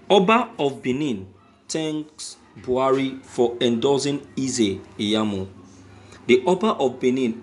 Oba of Benin thanks Buhari for endorsing Eze Iyamu. The Oba of Benin,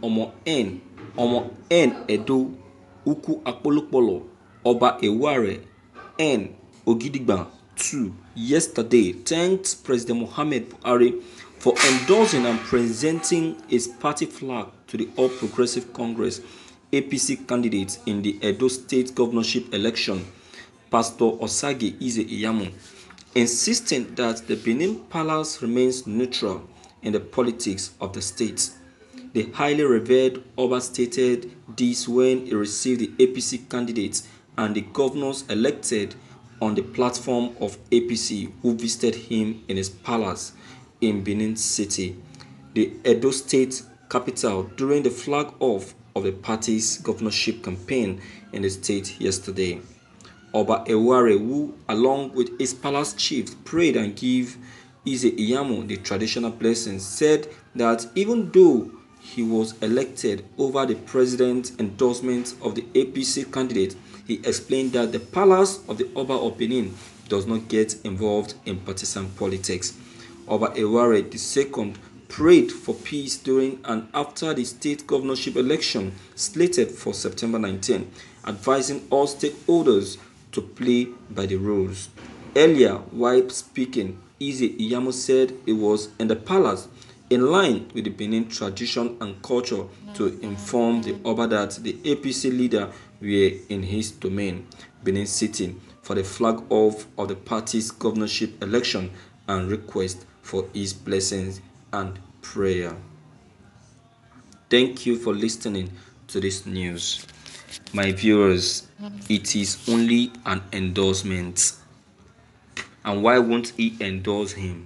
Omo N Edo Uku Akpolokpolo, Oba Eware N Ogidigba II, yesterday thanked President Muhammad Buhari for endorsing and presenting his party flag to the All Progressive Congress APC candidates in the Edo State governorship election, Pastor Osage Eze Iyamu, insisting that the Benin Palace remains neutral in the politics of the state. The highly revered Oba stated this when he received the APC candidates and the governors elected on the platform of APC who visited him in his palace in Benin City, the Edo State capital, during the flag off of the party's governorship campaign in the state yesterday. Oba Eware, who along with his palace chiefs prayed and gave Eze Iyamu the traditional blessings, said that even though he was elected over the president's endorsement of the APC candidate, he explained that the palace of the Oba of Benin does not get involved in partisan politics. Oba Eware II prayed for peace during and after the state governorship election slated for September 19, advising all stakeholders to play by the rules. Earlier, while speaking, Eze Iyamu said it was in the palace, in line with the Benin tradition and culture, to inform the Oba that the APC leader were in his domain, Benin City, for the flag off of the party's governorship election and request for his blessings and prayer. Thank you for listening to this news. My viewers, it is only an endorsement. And why won't he endorse him?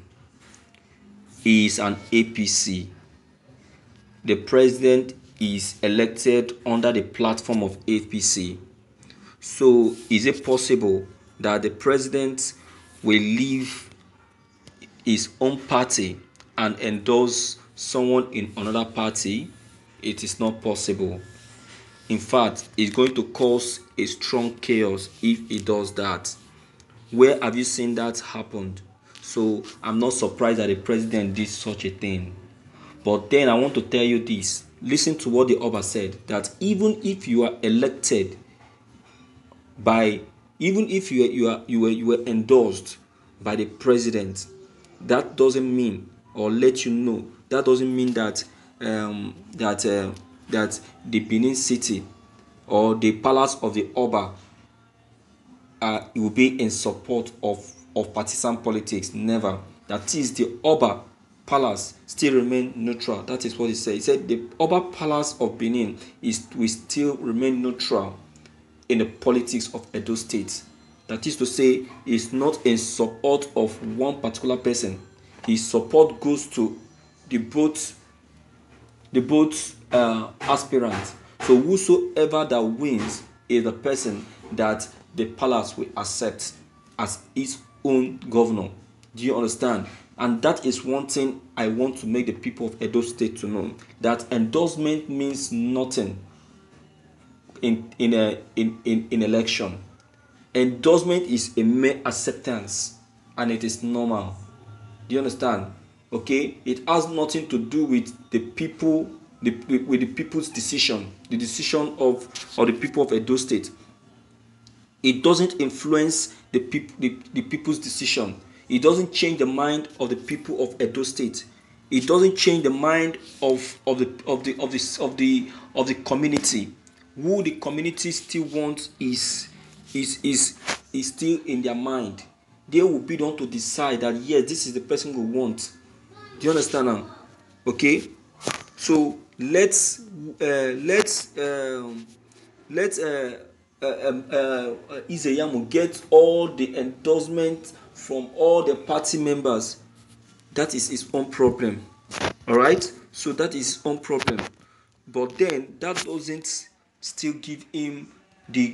He is an APC. The president is elected under the platform of APC. So is it possible that the president will leave his own party and endorse someone in another party? It is not possible. In fact, it's going to cause a strong chaos if he does that. Where have you seen that happened? So I'm not surprised that the president did such a thing. But then I want to tell you this. Listen to what the Oba said, that even if you are elected by, even if you were endorsed by the president, that doesn't mean, or let you know, that doesn't mean that that the Benin City or the palace of the Oba will be in support of partisan politics. Never. That is, the Oba palace still remain neutral. That is what he said. He said the Oba palace of Benin will still remain neutral in the politics of Edo State. That is to say, is not in support of one particular person. His support goes to the both aspirants. So whosoever that wins is the person that the palace will accept as its own governor. Do you understand? And that is one thing I want to make the people of Edo State to know, that endorsement means nothing in election. Endorsement is a mere acceptance, and it is normal. Do you understand? Okay, it has nothing to do with the people, with the people's decision, the decision of the people of Edo State. It doesn't influence the people's decision. It doesn't change the mind of the people of Edo State. It doesn't change the mind of the community. Who the community still wants is still in their mind. They will be the one to decide that yes, this is the person we want. Do you understand now? Okay, so let's Eze Iyamu get all the endorsement from all the party members. That is his own problem. All right, so that is his own problem. But then that doesn't still give him the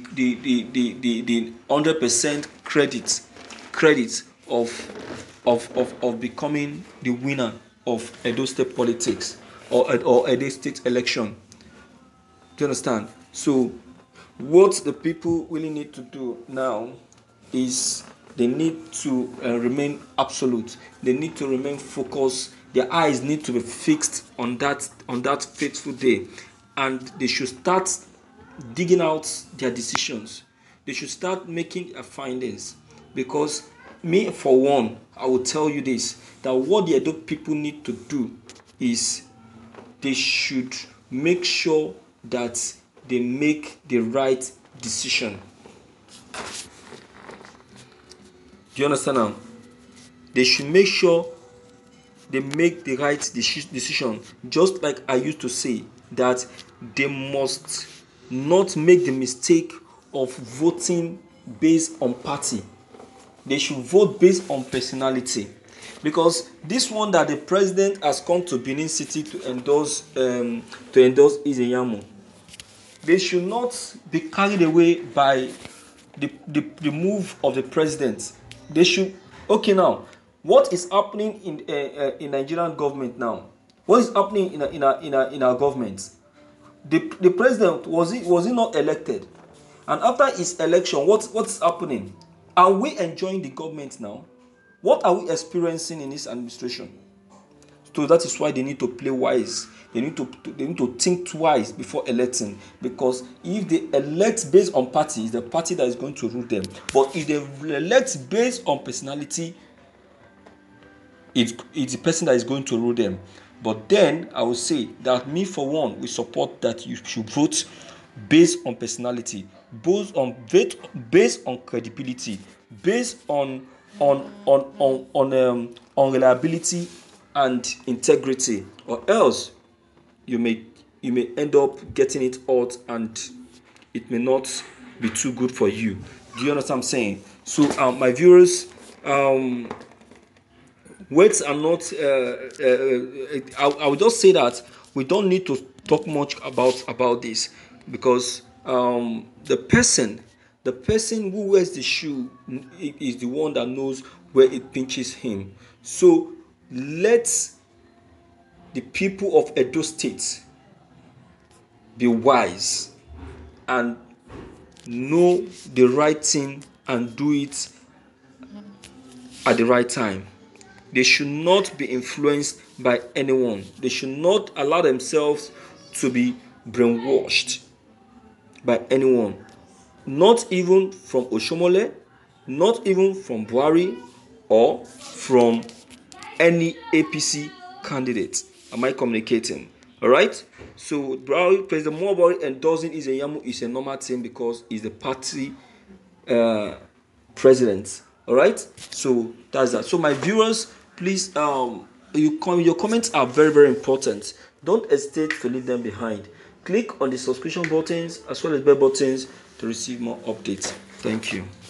100% credit of becoming the winner of Edo State politics or Edo State election. Do you understand? So what the people really need to do now is they need to remain absolute. They need to remain focused. Their eyes need to be fixed on that fateful day, and they should start digging out their decisions. They should start making findings, because me for one, I will tell you this, that what the Edo people need to do is they should make sure that they make the right decision. Do you understand now? They should make sure they make the right decision. Just like I used to say, that they must not make the mistake of voting based on party. They should vote based on personality. Because this one that the president has come to Benin City to endorse Izeyamu, they should not be carried away by the move of the president. They should, okay, now what is happening in Nigerian government now? What is happening in our government? The president, was he not elected? And after his election, what's happening? Are we enjoying the government now? What are we experiencing in this administration? So that is why they need to play wise. They need to think twice before electing, because if they elect based on party, it's the party that is going to rule them. But if they elect based on personality, it's the person that is going to rule them. But then I will say that me for one, we support that you should vote based on personality, based on credibility, based on reliability and integrity, or else you may end up getting it out and it may not be too good for you. Do you understand what I'm saying? So my viewers, words are not I will just say that we don't need to talk much about this, because the person who wears the shoe is the one that knows where it pinches him. So let the people of Edo State be wise and know the right thing and do it at the right time. They should not be influenced by anyone. They should not allow themselves to be brainwashed by anyone. Not even from Oshomole, not even from Buhari, or from any APC candidate. Am I communicating? All right. So President Muhammadu endorsing Izeyamu is a normal thing, because he's the party president. All right. So that's that. So my viewers, please, your comments are very, very important. Don't hesitate to leave them behind. Click on the subscription buttons as well as bell buttons to receive more updates. Thank you.